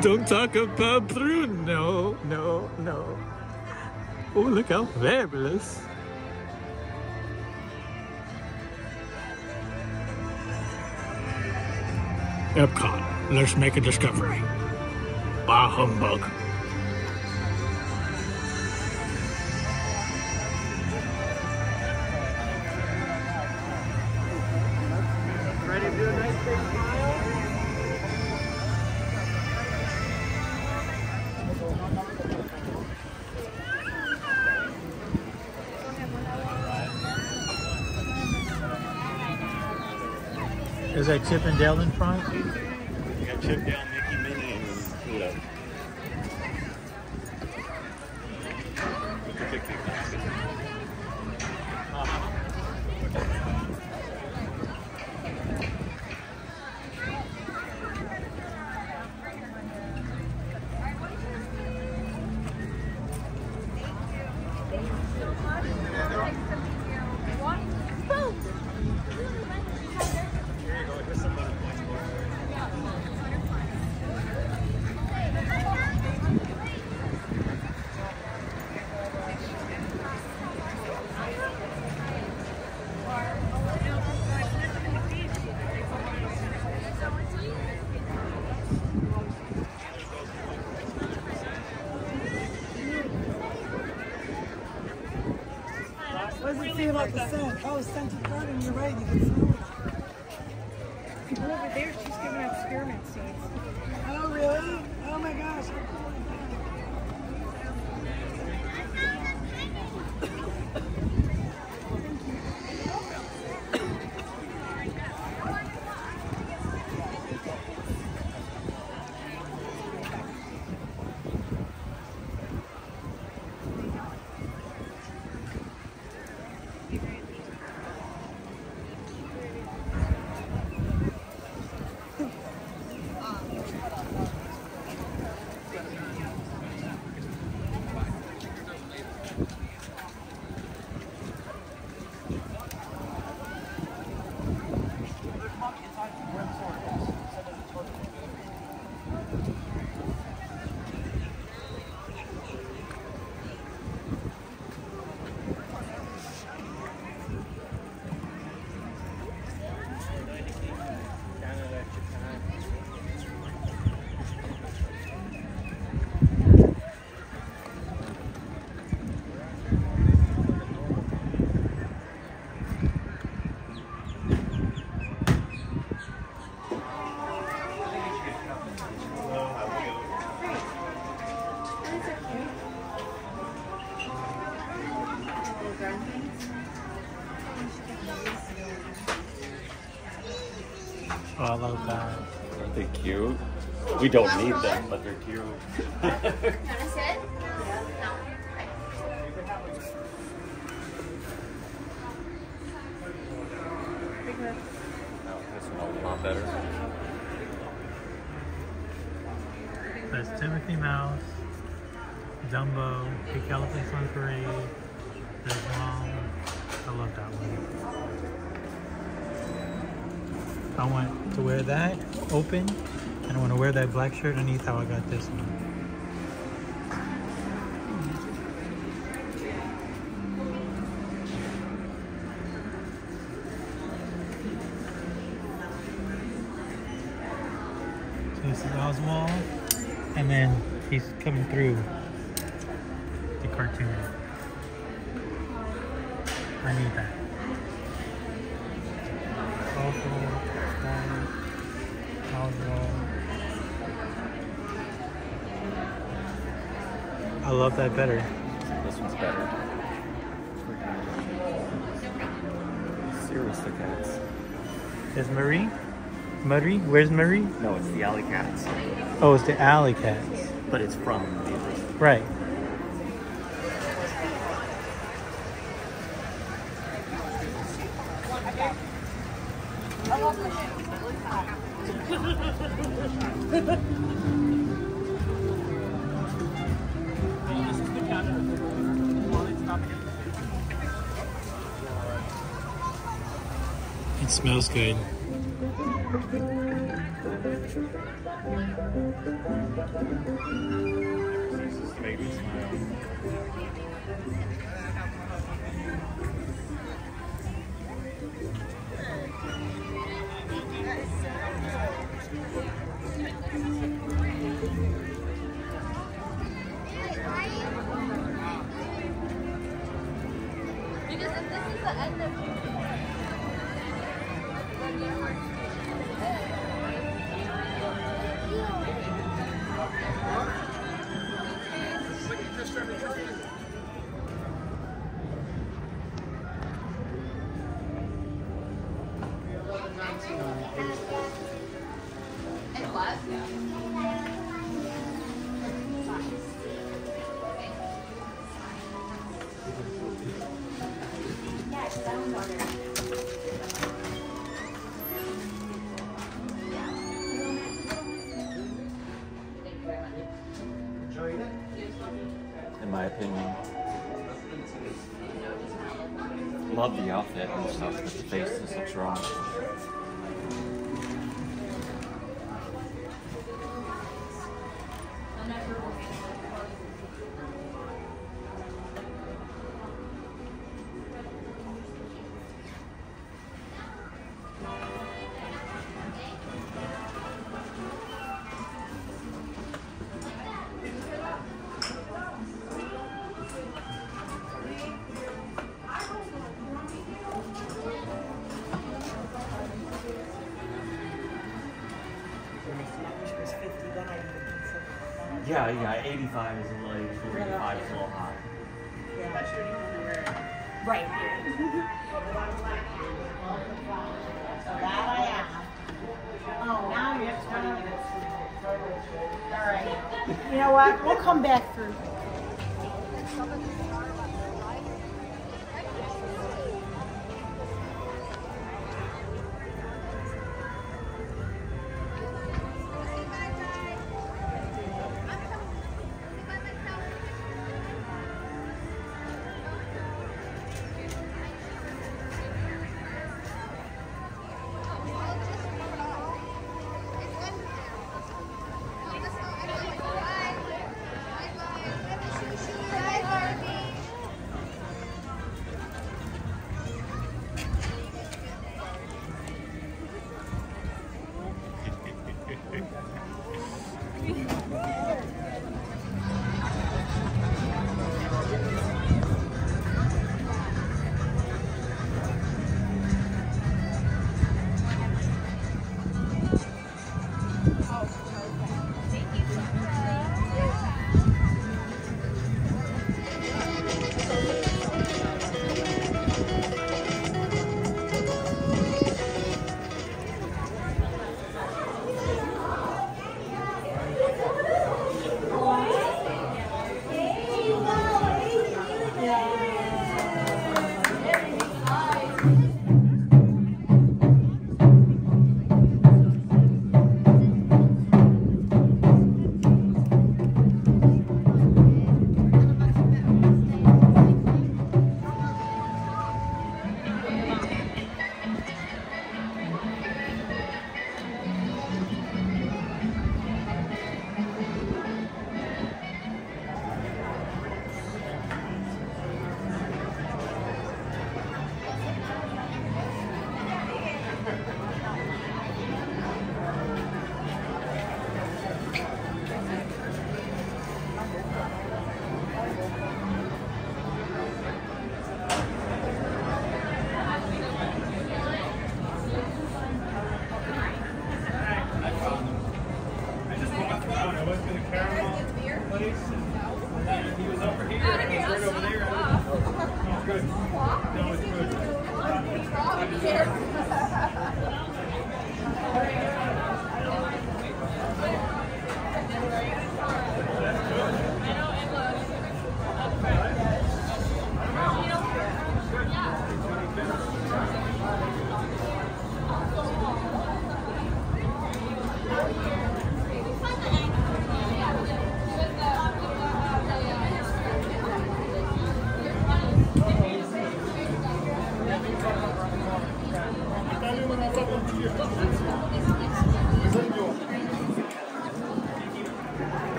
Don't talk about Bruno. No, no. Oh, look how fabulous. Epcot, let's make a discovery. Bah humbug. Ready to do a nice big smile? Is that Chip and Dale in front? You got Chip, Dale, Mickey, Minnie, and Pluto. With the picnic basket. What does it say about the scent? Oh, scented garden, you're right, you can smell it. Over there, she's giving out spearmint seeds. Oh, really? Oh my gosh. Oh, I love that. Aren't they cute? We don't need them, but they're cute. No, this one's a lot better. There's Timothy Mouse, Dumbo, Big Elephants on Parade. There's Mom. I love that one. I want to wear that open, and I want to wear that black shirt underneath how I got this one. So this is Oswald, and then he's coming through the cartoon. I need that. I love that better. This one's better. Seriously, cats. Is Marie? Marie? Where's Marie? No, it's the alley cats. Oh, it's the alley cats. But it's from the original. Right. It smells good. Excuses to make me smile. Because if this is the end of and what? In my opinion. Love the outfit and stuff, but the face just looks wrong. Yeah, 85 is a little, 85 is a little high. Right. So that I am. Oh, now you're starting to get all right. You know what? We'll come back through.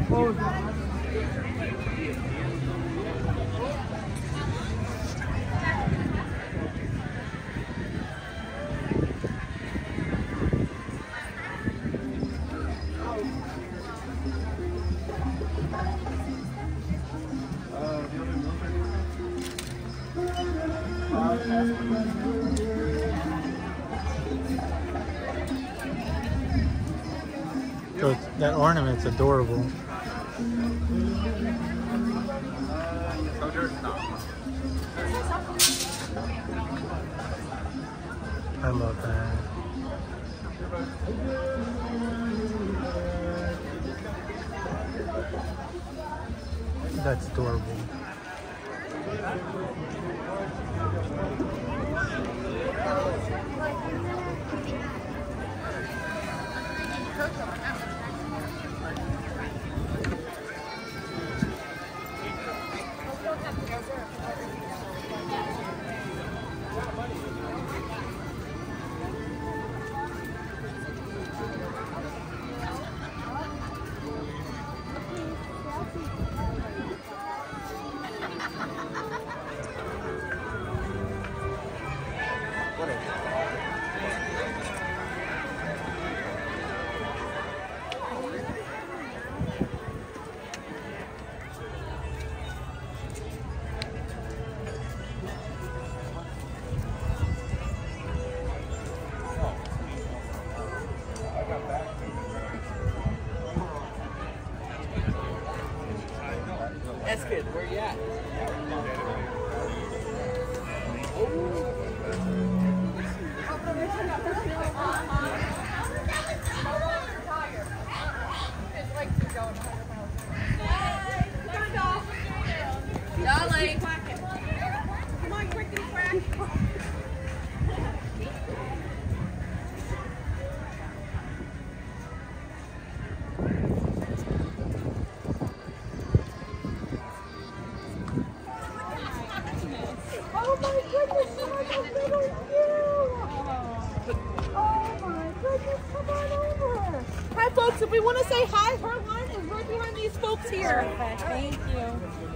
So that ornament's adorable. I love that. That's adorable. That's good. Where you at? Darling. Come on, quickly, crack. Oh my goodness, look how little you! Oh my goodness, come on over! Hi, folks. If we want to say hi, her line is right behind these folks here. Perfect, thank you.